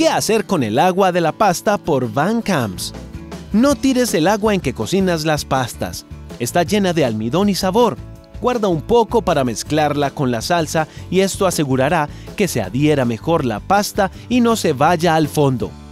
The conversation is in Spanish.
¿Qué hacer con el agua de la pasta por Van Camps? No tires el agua en que cocinas las pastas. Está llena de almidón y sabor. Guarda un poco para mezclarla con la salsa y esto asegurará que se adhiera mejor la pasta y no se vaya al fondo.